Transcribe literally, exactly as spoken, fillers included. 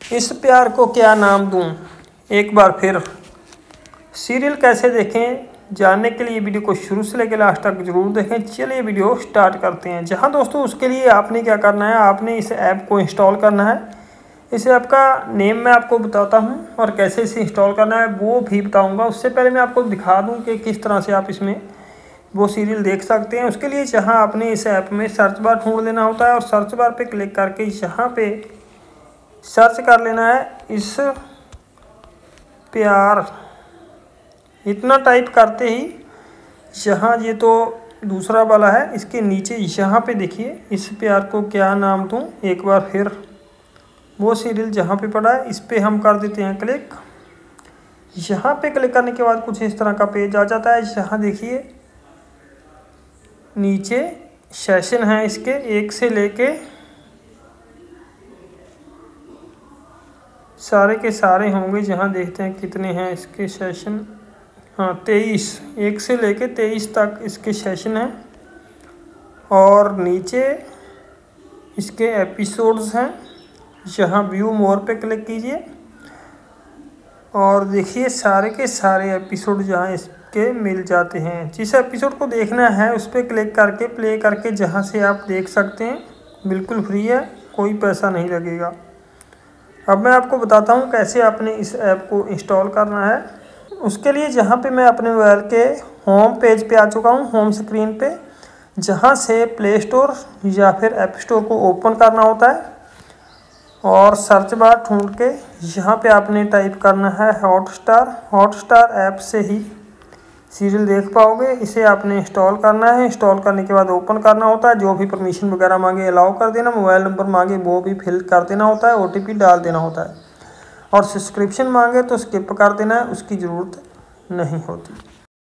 इस प्यार को क्या नाम दूं, एक बार फिर। सीरियल कैसे देखें जानने के लिए वीडियो को शुरू से लेकर लास्ट तक जरूर देखें। चलिए वीडियो स्टार्ट करते हैं। जहां दोस्तों उसके लिए आपने क्या करना है, आपने इस ऐप को इंस्टॉल करना है। इस ऐप का नेम मैं आपको बताता हूं और कैसे इसे इंस्टॉल करना है वो भी बताऊंगा। उससे पहले मैं आपको दिखा दूं कि किस तरह से आप इसमें वो सीरियल देख सकते हैं। उसके लिए जहां आपने इस ऐप में सर्च बार ढूंढ लेना होता है और सर्च बार पे क्लिक करके यहाँ पे सर्च कर लेना है इस प्यार। इतना टाइप करते ही यहाँ ये तो दूसरा वाला है, इसके नीचे यहाँ पे देखिए इस प्यार को क्या नाम दूँ, एक बार फिर वो सीरियल जहाँ पे पड़ा है इस पे हम कर देते हैं क्लिक। यहाँ पे क्लिक करने के बाद कुछ इस तरह का पेज आ जाता है। यहाँ देखिए नीचे सेशन है इसके एक से लेके सारे के सारे होंगे। जहाँ देखते हैं कितने हैं इसके सेशन, हाँ तेईस, एक से लेके तेईस तक इसके सेशन हैं। और नीचे इसके एपिसोड्स हैं। यहाँ व्यू मोर पे क्लिक कीजिए और देखिए सारे के सारे एपिसोड जहाँ इसके मिल जाते हैं। जिस एपिसोड को देखना है उस पर क्लिक करके प्ले करके जहाँ से आप देख सकते हैं। बिल्कुल फ्री है, कोई पैसा नहीं लगेगा। अब मैं आपको बताता हूँ कैसे आपने इस ऐप को इंस्टॉल करना है। उसके लिए जहाँ पे मैं अपने मोबाइल के होम पेज पे आ चुका हूँ, होम स्क्रीन पे, जहाँ से प्ले स्टोर या फिर ऐप स्टोर को ओपन करना होता है और सर्च बार ढूंढ के यहाँ पे आपने टाइप करना है हॉटस्टार। हॉटस्टार ऐप से ही सीरियल देख पाओगे। इसे आपने इंस्टॉल करना है। इंस्टॉल करने के बाद ओपन करना होता है। जो भी परमिशन वगैरह मांगे अलाउ कर देना, मोबाइल नंबर मांगे वो भी फिल कर देना होता है, ओ टी पी डाल देना होता है और सब्सक्रिप्शन मांगे तो स्किप कर देना है, उसकी ज़रूरत नहीं होती।